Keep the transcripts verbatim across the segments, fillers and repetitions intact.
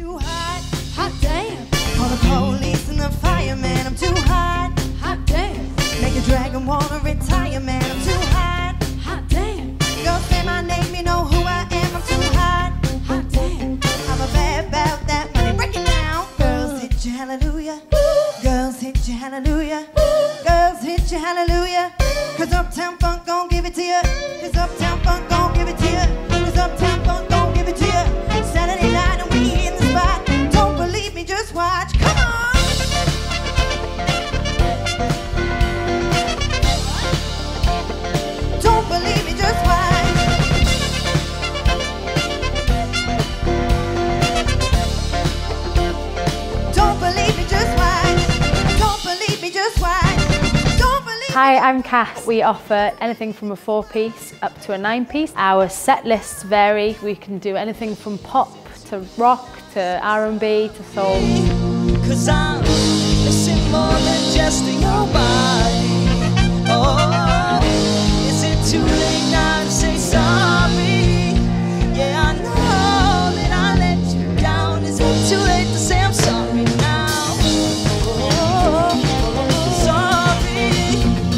too hot, hot damn. Call the police and the fireman, I'm too hot, hot damn. Make a dragon wanna retire, man, I'm too hot, hot damn. Girls say my name, you know who I am, I'm too hot, hot damn. I'm a bad about that money, break it down. Girls hit you hallelujah, girls hit you hallelujah, girls hit you hallelujah. Cause Uptown Funk gon' give it to you, cause Uptown Funk gon' give it to you, cause Uptown Funk gon' give it to you. Saturday night and we in the spot, don't believe me, just watch, come on. Don't believe me, just watch. Don't believe me, just watch. Don't believe me, just watch. Don't believe. Hi, I'm Cass. We offer anything from a four piece up to a nine piece. Our set lists vary. We can do anything from pop to rock to R and B to soul. Cause I'm missing more than just your body. Oh, is it too late now to say sorry? Yeah, I know that I let you down. Is it too late to say I'm sorry now? Oh, sorry.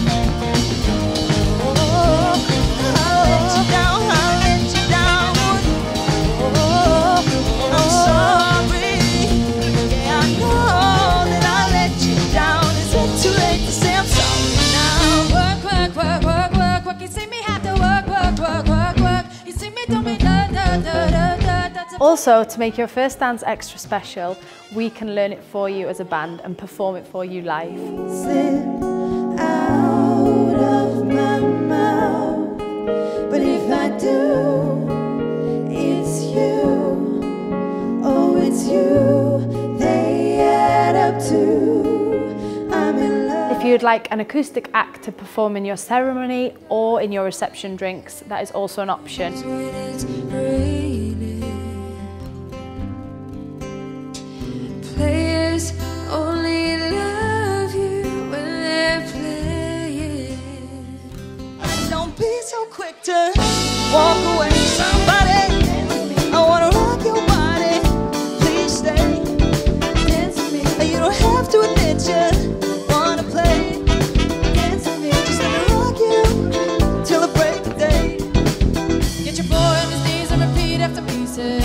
Oh, I let you down, I let you down. Oh, I'm sorry. Yeah, I know that I let you down. Is it too late to say I'm sorry now? Work, work, work, work, work, work. You see me have to work, work, work, work, work. You see me do me da da da da da da. Also, to make your first dance extra special, we can learn it for you as a band and perform it for you live. Slip out of my mouth, but if I do, it's you, oh it's you, they add up to, I'm in love. If you'd like an acoustic act to perform in your ceremony or in your reception drinks, that is also an option. When it's raining, players only love you when they're playing. And don't be so quick to walk away, somebody. I wanna rock your body. Please stay. Dance with me, You don't have to admit you wanna play. dance with me. Just let me rock you till the break of day. Get your boy on his knees and repeat after me, say.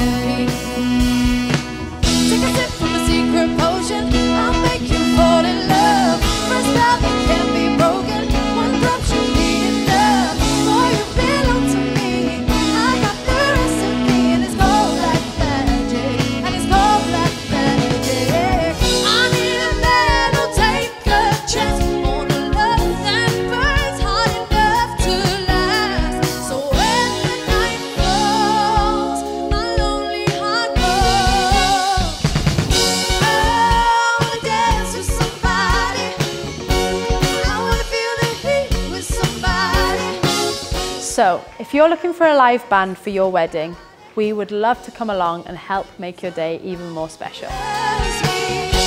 Take a sip from a secret potion, I'll make you fall in love. First love that can't be broken, one drop should be enough. Boy, you belong to me, I got the recipe, and it's cold like magic, and it's cold like magic. I need a man who'll take a chance on a love that burns hard enough to last. So when the night falls, my lonely heart goes. I wanna dance with somebody, I wanna feel the heat with somebody. So, if you're looking for a live band for your wedding, we would love to come along and help make your day even more special. Loves me.